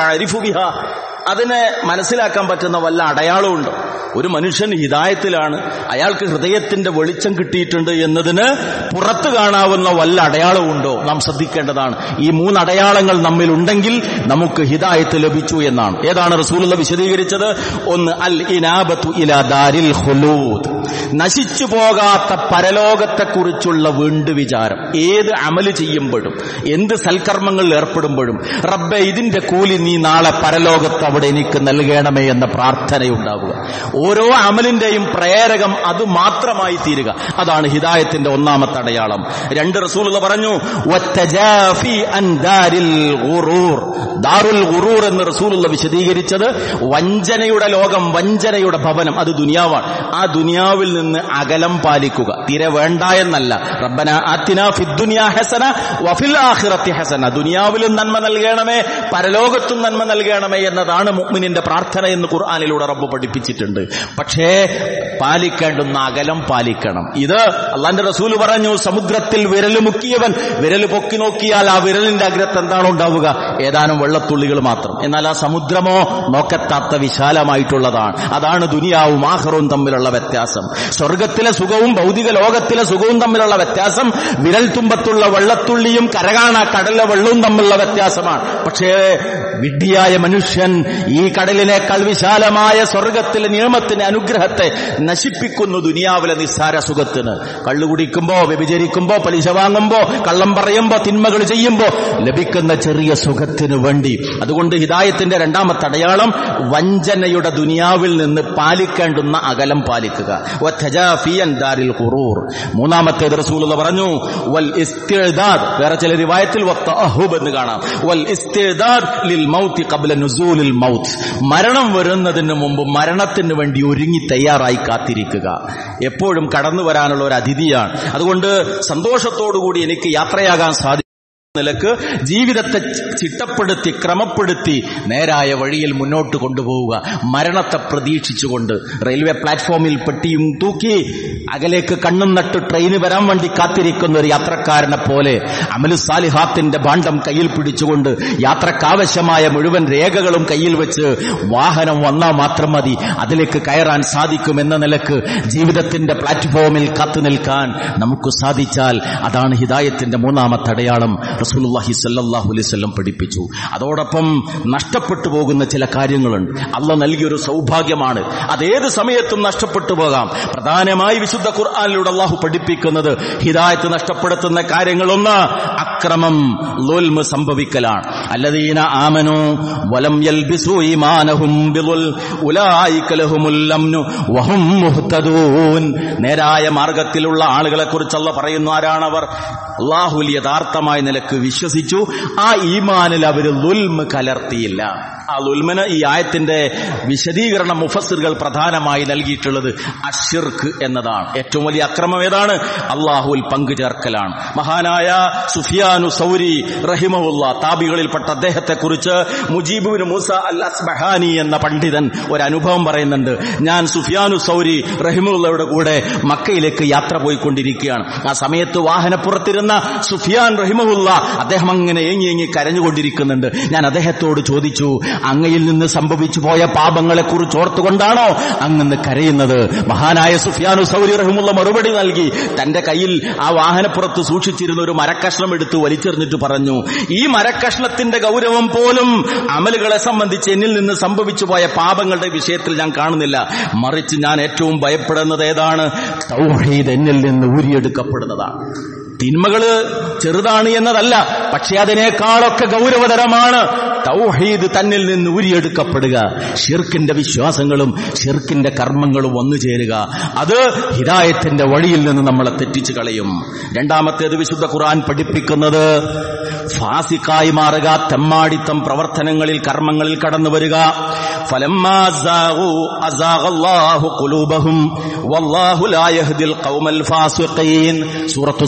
ആയത്തിഹ, അതിനെ മനസ്സിലാക്കാൻ പറ്റുന്ന വല്ല അടയാളമുണ്ടോ? ഒരു മനുഷ്യൻ ഹിദായത്തിലാണ്, അയാൾക്ക് ഹൃദയത്തിന്റെ വെളിച്ചം കിട്ടിയിട്ടുണ്ട് എന്നതിന് പുറത്ത് കാണാവുന്ന വല്ല അടയാളമുണ്ടോ? നാം ശ്രദ്ധിക്കേണ്ടതാണ്. ഈ 3 അടയാളങ്ങൾ നമ്മിലുണ്ടെങ്കിൽ നമുക്ക് ഹിദായത്ത് ലഭിച്ചു എന്നാണ്. ഏതാണ് റസൂലുള്ള വിശദീകരിച്ചത്? ഒന്ന്, അൽ ഇനാബത്തു ഇലാ ദാരിൽ ഖുലൂദ്, നശിച്ചു പോകാത്ത പരലോകത്തെക്കുറിച്ചുള്ള വീണ്ടു വിചാരം. ഏത് അമല് ചെയ്യുമ്പോഴും എന്ത് സൽക്കർമ്മങ്ങളിൽ ഏർപ്പെടുമ്പോഴും റബ്ബേ ഇതിന്റെ കൂലി നീ നാളെ പരലോകത്ത് അവിടെ എനിക്ക് നൽകണമേ എന്ന പ്രാർത്ഥനയുണ്ടാവുക. ഓരോ അമലിന്റെയും പ്രേരകം അത് മാത്രമായി തീരുക. അതാണ് ഹിദായത്തിന്റെ ഒന്നാമത്തെ അടയാളം. 2, റസൂലുള്ള പറഞ്ഞു വത്തജാഫി അൻ ദാരിൽ ഗുറൂർ. ദാറുൽ ഗുറൂർ എന്ന് റസൂലുള്ള വിശദീകരിച്ചത് വഞ്ചനയുടെ ലോകം, വഞ്ചനയുടെ ഭവനം, അത് ദുനിയാവാണ്. ആ ദുനിയാവിൽ നിന്ന് അകലം പാലിക്കുക. തീരെ വേണ്ട എന്നല്ല. റബ്ബനാ ആതിനാ ഫിദ്ദുനിയാ ഹസന വഫിൽ ആഖിറതി ഹസന. ദുനിയാവിലും നന്മ നൽകണമേ, പരലോകത്തും നന്മ നൽകണമേ എന്നതാണ് മുഅ്മിനിന്റെ പ്രാർത്ഥന എന്ന് ഖുർആനിലൂടെ റബ്ബ് പഠിപ്പിച്ചിട്ടുണ്ട്. പക്ഷേ പാലിക്കേണ്ടുന്ന അകലം പാലിക്കണം. ഇത് അള്ളാന്റെ റസൂല് പറഞ്ഞു, സമുദ്രത്തിൽ വിരൽ മുക്കിയവൻ വിരൽ പൊക്കി നോക്കിയാൽ ആ വിരലിന്റെ അഗ്രത്ത് എന്താണ് ഉണ്ടാവുക? ഏതാനും വെള്ളത്തുള്ളികൾ മാത്രം. എന്നാൽ ആ സമുദ്രമോ നോക്കെത്താത്ത വിശാലമായിട്ടുള്ളതാണ്. അതാണ് ദുനിയാവും ആഖിറവും തമ്മിലുള്ള വ്യത്യാസം. സ്വർഗത്തിലെ സുഖവും ഭൗതിക ലോകത്തിലെ സുഖവും തമ്മിലുള്ള വ്യത്യാസം വിരൽ തുമ്പത്തുള്ള വെള്ളത്തുള്ളിയും കരകാണാ കടലിലെ വെള്ളവും തമ്മിലുള്ള വ്യത്യാസമാണ്. പക്ഷേ വിഡ്ഢിയായ മനുഷ്യൻ ഈ കടലിനേക്കാൾ വിശാലമായ സ്വർഗത്തിലെ നിയമത്തിന്റെ അനുഗ്രഹത്തെ നശിപ്പിക്കുന്നു ദുനിയാവിലെ നിസ്സാര സുഖത്തിന്. കള്ളു കുടിക്കുമ്പോ, വ്യഭിചരിക്കുമ്പോ, പലിശ വാങ്ങുമ്പോ, കള്ളം പറയുമ്പോ, തിന്മകൾ ചെയ്യുമ്പോ ലഭിക്കുന്ന ചെറിയ സുഖത്തിനു വേണ്ടി. അതുകൊണ്ട് ഹിദായത്തിന്റെ 2ാമത്തെ അടയാളം വഞ്ചനയുടെ ദുനിയാവിൽ നിന്ന് പാലിക്കേണ്ടുന്ന അകലം പാലിക്കുക. വതജാഫിയൻ ദാരിൽ ഖുറൂർ. 3ാമത്തേത് റസൂലുള്ള പറഞ്ഞു വൽ ഇസ്തിഅദാദ്. വേറെ ചില റിവായത്തിൽ വതഅഹുബ് എന്ന് കാണാം. വൽ ഇസ്തിഅദാദ് ലിൽ മൗത്ത് ഖബ്ല നുസൂലിൽ മൗത്ത്. മരണം വരുന്നതിന് മുമ്പ് മരണത്തിന് വേണ്ടി ഒരുങ്ങി തയ്യാറായി കാത്തിരിക്കുക. എപ്പോഴും കടന്നു വരാനുള്ള ഒരു അതിഥിയാണ്. അതുകൊണ്ട് സന്തോഷത്തോടുകൂടി എനിക്ക് യാത്രയാകാൻ സാധിക്കും നിലക്ക് ജീവിതത്തെ ചിട്ടപ്പെടുത്തി ക്രമപ്പെടുത്തി നേരായ വഴിയിൽ മുന്നോട്ട് കൊണ്ടുപോവുക. മരണത്തെ പ്രതീക്ഷിച്ചുകൊണ്ട് റെയിൽവേ പ്ലാറ്റ്ഫോമിൽ പെട്ടിയും തൂക്കി അകലേക്ക് കണ്ണും നട്ട് ട്രെയിന് വരാൻ വേണ്ടി കാത്തിരിക്കുന്ന ഒരു യാത്രക്കാരനെ പോലെ അമലു സാലിഹാത്തിന്റെ ഭാണ്ഡം കയ്യിൽ പിടിച്ചുകൊണ്ട് യാത്രക്കാവശ്യമായ മുഴുവൻ രേഖകളും കയ്യിൽ വെച്ച് വാഹനം വന്നാൽ മാത്രം മതി അതിലേക്ക് കയറാൻ സാധിക്കുമെന്ന നിലക്ക് ജീവിതത്തിന്റെ പ്ലാറ്റ്ഫോമിൽ കാത്തു നിൽക്കാൻ നമുക്ക് സാധിച്ചാൽ അതാണ് ഹിദായത്തിന്റെ 3ാമത്തെ അടയാളം. റസൂലുള്ളാഹി സ്വല്ലല്ലാഹു അലൈഹി വസല്ലം പഠിപ്പിച്ചു. അതോടൊപ്പം നഷ്ടപ്പെട്ടു പോകുന്ന ചില കാര്യങ്ങളുണ്ട്. അള്ളാഹ് നൽകിയൊരു സൗഭാഗ്യമാണ്. അതേത് സമയത്തും നഷ്ടപ്പെട്ടു പോകാം. പ്രധാനമായി വിശുദ്ധ ഖുർആനിലൂടെ അള്ളാഹു പഠിപ്പിക്കുന്നത് ഹിദായത്ത് നഷ്ടപ്പെടുത്തുന്ന കാര്യങ്ങളൊന്ന് അക്രമം, ളുൽമ് സംഭവിക്കലാണ്. അല്ലദീന ആമനൂ വലം യൽബിസൂ ഈമാനഹും ബിളുൽ ഉലൈക ലഹുമുൽ അംനു വഹും മുഹ്തദൂൻ. നേരായ മാർഗത്തിലുള്ള ആളുകളെ കുറിച്ച് അള്ളാഹ് പറയുന്നു. ആരാണവർ? അള്ളാഹുൽ യഥാർത്ഥമായ നിലക്ക് വിശ്വസിച്ചു, ആ ഈമാനിൽ അവർ ളുൽമ് കലർത്തിയില്ല. ആ ളുൽമിന് ഈ ആയത്തിന്റെ വിശദീകരണം മുഫസ്സിറുകൾ പ്രധാനമായി നൽകിയിട്ടുള്ളത് അശ്ശിർക്ക് എന്നതാണ്. ഏറ്റവും വലിയ അക്രമം ഏതാണ്? അള്ളാഹുവിൽ പങ്കു ചേർക്കലാണ്. മഹാനായ സുഫിയാനു സൗരി റഹിമഹുല്ലാ, താബികളിൽപ്പെട്ട അദ്ദേഹത്തെ കുറിച്ച് Mujeeb bin Musa al Asbahani എന്ന പണ്ഡിതൻ ഒരു അനുഭവം പറയുന്നുണ്ട്. ഞാൻ സുഫിയാനു സൗരി റഹിമഹുല്ലയുടെ കൂടെ മക്കയിലേക്ക് യാത്ര പോയിക്കൊണ്ടിരിക്കുകയാണ്. ആ സമയത്ത് വാഹനപ്പുറത്തിരുന്ന സുഫിയാൻ റഹിമഹുല്ല അദ്ദേഹം അങ്ങനെ ഏങ്ങി കരഞ്ഞുകൊണ്ടിരിക്കുന്നുണ്ട്. ഞാൻ അദ്ദേഹത്തോട് ചോദിച്ചു, അങ്ങയിൽ നിന്ന് സംഭവിച്ചു പോയ പാപങ്ങളെ കുറിച്ച് ഓർത്തുകൊണ്ടാണോ അങ്ങ് കരയുന്നത്? മഹാനായ സുഫിയാനു സൗരി റഹിമുള്ള മറുപടി നൽകി. തന്റെ കയ്യിൽ ആ വാഹനപ്പുറത്ത് സൂക്ഷിച്ചിരുന്ന ഒരു മരക്കഷ്ണം എടുത്ത് വലിച്ചെറിഞ്ഞിട്ട് പറഞ്ഞു, ഈ മരക്കഷ്ണത്തിന്റെ ഗൗരവം പോലും അമലുകളെ സംബന്ധിച്ച് എന്നിൽ നിന്ന് സംഭവിച്ചു പോയ പാപങ്ങളുടെ വിഷയത്തിൽ ഞാൻ കാണുന്നില്ല. മറിച്ച് ഞാൻ ഏറ്റവും ഭയപ്പെടുന്നത് ഏതാണ്? തൗഹീദ് എന്നിൽ നിന്ന് ഊരിയെടുക്കപ്പെടുന്നതാണ്. തിന്മകള് ചെറുതാണ് എന്നതല്ല, പക്ഷെ അതിനേക്കാളൊക്കെ ഗൗരവതരമാണ് തൗഹീദ് തന്നിൽ നിന്ന് ഊരിയെടുക്കപ്പെടുക. ശിർക്കിന്റെ വിശ്വാസങ്ങളും ശിർക്കിന്റെ കർമ്മങ്ങളും വന്നു ചേരുക. അത് ഹിദായത്തിന്റെ വഴിയിൽ നിന്ന് നമ്മളെ തെറ്റിച്ചു കളയും. 2ാമത്തേത് വിശുദ്ധ ഖുർആൻ പഠിപ്പിക്കുന്നത് ഫാസിക്കായി മാറുക, തെമ്മാടിത്തം പ്രവർത്തനങ്ങളിൽ കർമ്മങ്ങളിൽ കടന്നു വരിക. ഫലമ്മാ സാഗു അസാഗല്ലാഹു ഖുലൂബഹും വല്ലാഹു ലാ യഹ്ദിൽ ഖൗമൽ ഫാസിഖീൻ. സൂറത്തു സഫിൽ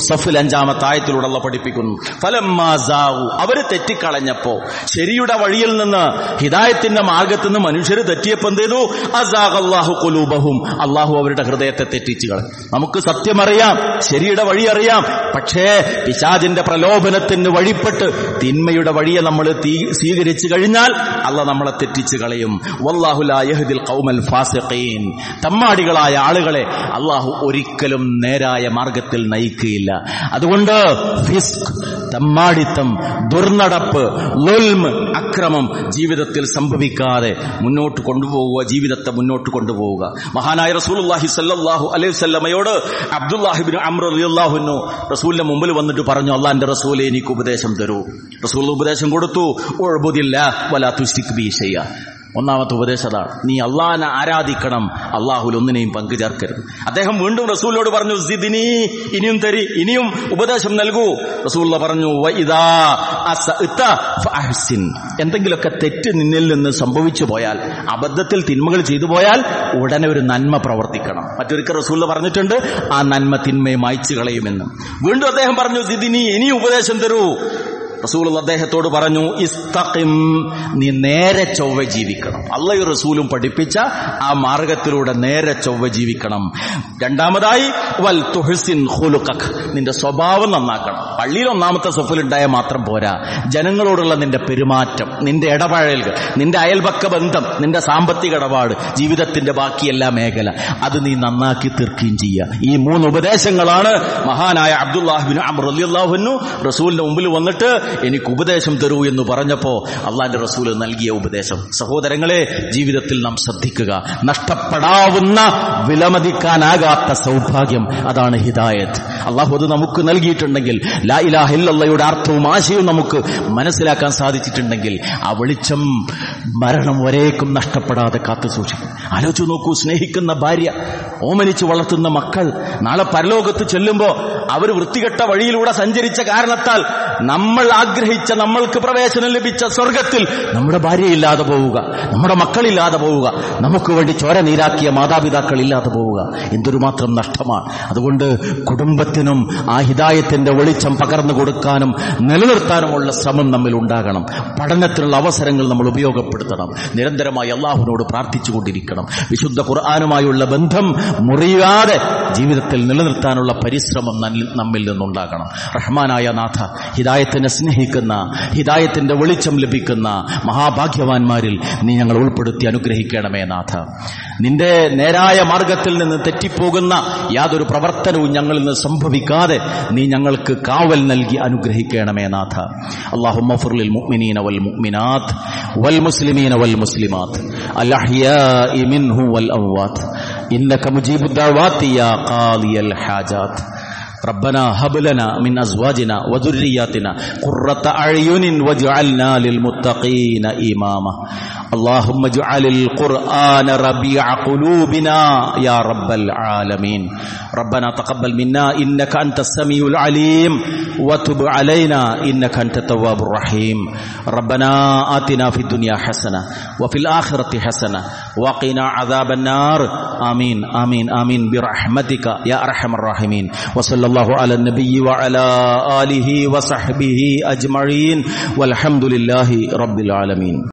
105-ാമത്തെ ആയത്തിലൂടെ അല്ലാഹു പഠിപ്പിക്കുന്നു. ഫലമ്മാ സാഉ, അവര് തെറ്റിക്കളഞ്ഞപ്പോ, ശരിയുടെ വഴിയിൽ നിന്ന് ഹിദായത്തിന്റെ മാർഗത്തിൽ നിന്ന് മനുഷ്യർ തെറ്റിയപ്പോ എന്ത് ചെയ്തു? അസാഖല്ലാഹു ഖുലൂബഹും, അല്ലാഹു അവരുടെ ഹൃദയത്തെ തെറ്റിച്ചു കളഞ്ഞു. നമുക്ക് സത്യമറിയാം, ശരിയുടെ വഴി അറിയാം, പക്ഷേ പിശാചിന്റെ പ്രലോഭനത്തിന് വഴിപ്പെട്ട് തിന്മയുടെ വഴിയെ നമ്മൾ സ്വീകരിച്ചു കഴിഞ്ഞാൽ അല്ലാഹു നമ്മളെ തെറ്റിച്ചു കളയും. വല്ലാഹു ലാ യഹ്ദിൽ ഖൗമൽ ഫാസിഖീൻ, തമ്മാടികളായ ആളുകളെ അല്ലാഹു ഒരിക്കലും നേരായ മാർഗത്തിൽ നയിക്കുകയില്ല. അതുകൊണ്ട് ഫിസ്ക്, തമ്മാടിത്തം, ദുർനടപ്പ്, ളുൽമ്, അക്രമം ജീവിതത്തിൽ സംഭവിക്കാതെ മുന്നോട്ട് കൊണ്ടുപോവുക, ജീവിതത്തെ മുന്നോട്ട് കൊണ്ടുപോവുക. മഹാനായ റസൂലുള്ളാഹി സ്വല്ലല്ലാഹു അലൈഹി വസല്ലമയോട് അബ്ദുല്ലാഹി ഇബ്നു അംർ റളിയല്ലാഹു അൻഹു റസൂലിന്റെ മുമ്പിൽ വന്നിട്ട് പറഞ്ഞു, അല്ലാഹുവിന്റെ റസൂലേ, എനിക്ക് ഉപദേശം തരൂ. റസൂൽ ഉപദേശം കൊടുത്തു, ഉഅ്ബുദില്ലാഹ് വലാ തുശ്രിക് ബിഹി ശൈഅ. ഒന്നാമത്തെ ഉപദേശം അതാണ്, നീ അള്ളാഹിനെ ആരാധിക്കണം, അള്ളാഹുൽ ഒന്നിനെയും പങ്കു ചേർക്കരുത്. അദ്ദേഹം വീണ്ടും റസൂലിനോട് പറഞ്ഞു, സിദ്നി, ഇനിയും തരി, ഇനിയും ഉപദേശം നൽകൂ. റസൂൽ പറഞ്ഞു, വഇദാ അസഅത ഫഅഹ്സിൻ, എന്തെങ്കിലുമൊക്കെ തെറ്റ് നിന്നിൽ നിന്ന് സംഭവിച്ചു പോയാൽ, അബദ്ധത്തിൽ തിന്മകൾ ചെയ്തു പോയാൽ ഉടനെ ഒരു നന്മ പ്രവർത്തിക്കണം. മറ്റൊരിക്കൽ റസൂൽ പറഞ്ഞിട്ടുണ്ട്, ആ നന്മ തിന്മയെ മായ്ച്ചു കളയുമെന്ന്. വീണ്ടും അദ്ദേഹം പറഞ്ഞു, സിദ്നി, ഇനിയും ഉപദേശം തരൂ. റസൂൽ അദ്ദേഹത്തോട് പറഞ്ഞു, ഇസ്തഖിം, നീ നേരെ ചൊവ്വ ജീവിക്കണം. അള്ളാഹും റസൂലും പഠിപ്പിച്ച ആ മാർഗത്തിലൂടെ നേരെ ചൊവ്വ ജീവിക്കണം. രണ്ടാമതായി വൽ തുഹ്സിൻ ഖുലുഖക്, നിന്റെ സ്വഭാവം നന്നാക്കണം. പള്ളിയിൽ ഒന്നാമത്തെ സഫിലുണ്ടായാൽ മാത്രം പോരാ, ജനങ്ങളോടുള്ള നിന്റെ പെരുമാറ്റം, നിന്റെ ഇടപഴകൽ, നിന്റെ അയൽപക്ക ബന്ധം, നിന്റെ സാമ്പത്തിക ഇടപാട്, ജീവിതത്തിന്റെ ബാക്കിയെല്ലാ മേഖല, അത് നീ നന്നാക്കി തീർക്കുകയും ചെയ്യുക. ഈ 3 ഉപദേശങ്ങളാണ് മഹാനായ അബ്ദുല്ലാഹി ഇബ്നു അംർ റളിയല്ലാഹു അൻഹു റസൂലിന്റെ മുമ്പിൽ വന്നിട്ട് എനിക്ക് ഉപദേശം തരൂ എന്ന് പറഞ്ഞപ്പോ അള്ളാന്റെ റസൂൽ നൽകിയ ഉപദേശം. സഹോദരങ്ങളെ, ജീവിതത്തിൽ നാം ശ്രദ്ധിക്കുക. നഷ്ടപ്പെടാവുന്ന, വിലമതിക്കാനാകാത്ത സൗഭാഗ്യം, അതാണ് ഹിദായത്ത്. അള്ളാഹു അത് നമുക്ക് നൽകിയിട്ടുണ്ടെങ്കിൽ, ലാ ഇലാഹ ഇല്ലല്ലാഹയുടെ അർത്ഥവും ആശയവും നമുക്ക് മനസ്സിലാക്കാൻ സാധിച്ചിട്ടുണ്ടെങ്കിൽ, ആ വെളിച്ചം മരണം വരേക്കും നഷ്ടപ്പെടാതെ കാത്തു സൂക്ഷിക്കും. ആലോചിച്ചു നോക്കൂ, സ്നേഹിക്കുന്ന ഭാര്യ, ഓമനിച്ച് വളർത്തുന്ന മക്കൾ, നാളെ പരലോകത്ത് ചെല്ലുമ്പോ അവർ വൃത്തികെട്ട വഴിയിലൂടെ സഞ്ചരിച്ച കാരണത്താൽ നമ്മൾ ആഗ്രഹിച്ച, നമ്മൾക്ക് പ്രവേശനം ലഭിച്ച സ്വർഗത്തിൽ നമ്മുടെ ഭാര്യയില്ലാതെ പോവുക, നമ്മുടെ മക്കളില്ലാതെ പോവുക, നമുക്ക് വേണ്ടി ചോര നീരാക്കിയ മാതാപിതാക്കൾ ഇല്ലാതെ പോവുക, എന്തൊരു മാത്രം നഷ്ടമാണ്. അതുകൊണ്ട് കുടുംബത്തിനും ആ ഹിദായത്തിന്റെ വെളിച്ചം പകർന്നു കൊടുക്കാനും നിലനിർത്താനുമുള്ള ശ്രമം നമ്മിൽ ഉണ്ടാകണം. പഠനത്തിനുള്ള അവസരങ്ങൾ നമ്മൾ ഉപയോഗപ്പെടുത്തണം. നിരന്തരമായി അള്ളാഹുവിനോട് പ്രാർത്ഥിച്ചുകൊണ്ടിരിക്കണം. വിശുദ്ധ ഖുർആനുമായുള്ള ബന്ധം മുറിയാതെ ജീവിതത്തിൽ നിലനിർത്താനുള്ള പരിശ്രമം നമ്മിൽ നിന്നുണ്ടാകണം. റഹ്മാനായ നാഥ, ഹിദായത്തിനെ സ്നേഹിക്കുന്ന, ഹിദായത്തിന്റെ വെളിച്ചം ലഭിക്കുന്ന മഹാഭാഗ്യവാന്മാരിൽ നീ ഞങ്ങൾ ഉൾപ്പെടുത്തി അനുഗ്രഹിക്കണമേ നാഥ. നിന്റെ നേരായ മാർഗത്തിൽ നിന്ന് തെറ്റിപ്പോകുന്ന യാതൊരു പ്രവർത്തനവും ഞങ്ങളിൽ നിന്ന് സംഭവിക്കാതെ നീ ഞങ്ങൾക്ക് കാവൽ നൽകി അനുഗ്രഹിക്കണമേ നാഥ. അല്ലാഹുമ്മ ഗ്ഫിർ ലിൽ മുഅ്മിനീന വൽ മുഅ്മിനാത്ത് വൽ മുസ്ലിമീന വൽ മുസ്ലിമാത്ത് അൽ അഹ്യാഇ മിൻഹും വൽ അംവാത്ത് ഇന്നക മുജീബുദ് ദഅവാതി യാ ഖാദിയൽ ഹാജാത്ത്. ربنا هب لنا من أزواجنا وذرياتنا قرة أعين واجعلنا للمتقين إماما. اللهم اجعل القرآن ربيع قلوبنا يا رب العالمين. ربنا تقبل منا إنك أنت السميع العليم وتب علينا إنك أنت التواب الرحيم. ربنا آتنا في الدنيا حسنة وفي الآخرة حسنة وقنا عذاب النار. آمين آمين آمين برحمتك يا أرحم الراحمين. وصلى الله على النبي وعلى آله وصحبه أجمعين والحمد لله رب العالمين.